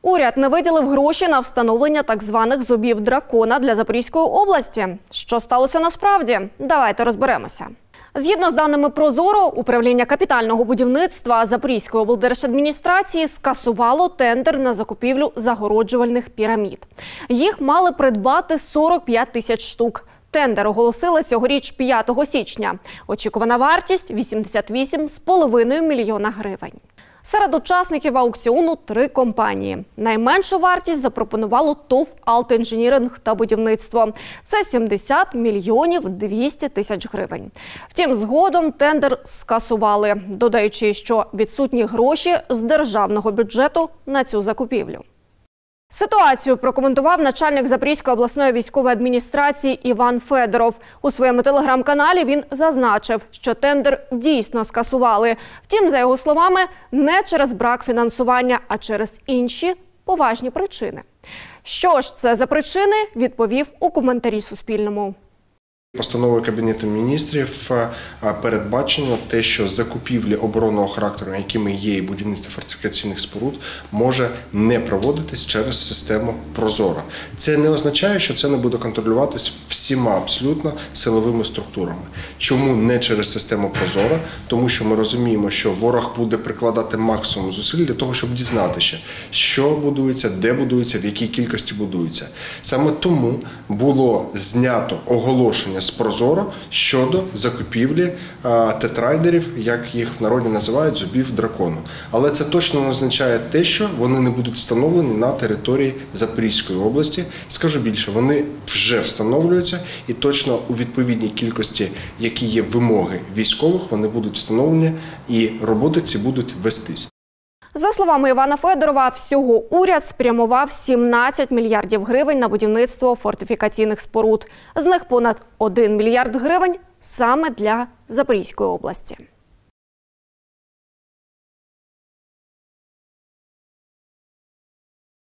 Уряд не виділив гроші на встановлення так званих зубів дракона для Запорізької області. Що сталося насправді? Давайте розберемося. Згідно з даними Прозоро, управління капітального будівництва Запорізької облдержадміністрації скасувало тендер на закупівлю загороджувальних пірамід. Їх мали придбати 45 тисяч штук. Тендер оголосили цьогоріч 5 січня. Очікувана вартість – 88,5 мільйона гривень. Серед учасників аукціону 3 компанії. Найменшу вартість запропонувало ТОВ «Алтінженіринг та будівництво». Це 70 мільйонів 200 тисяч гривень. Втім, згодом тендер скасували, додаючи, що відсутні гроші з державного бюджету на цю закупівлю. Ситуацію прокоментував начальник Запорізької обласної військової адміністрації Іван Федоров. У своєму телеграм-каналі він зазначив, що тендер дійсно скасували. Втім, за його словами, не через брак фінансування, а через інші поважні причини. Що ж це за причини, відповів у коментарі Суспільному. Постановою Кабінету міністрів передбачено те, що закупівлі оборонного характеру, якими є і будівництво фортифікаційних споруд, може не проводитись через систему Прозоро. Це не означає, що це не буде контролюватись всіма абсолютно силовими структурами. Чому не через систему Прозоро? Тому що ми розуміємо, що ворог буде прикладати максимум зусиль для того, щоб дізнатися, що будується, де будується, в якій кількості будується. Саме тому було знято оголошення з Прозоро щодо закупівлі тетрайдерів, як їх в народі називають, зубів дракону. Але це точно не означає те, що вони не будуть встановлені на території Запорізької області. Скажу більше, вони вже встановлюються і точно у відповідній кількості, які є вимоги військових, вони будуть встановлені і роботи ці будуть вестись. За словами Івана Федорова, всього уряд спрямував 17 мільярдів гривень на будівництво фортифікаційних споруд. З них понад 1 мільярд гривень саме для Запорізької області.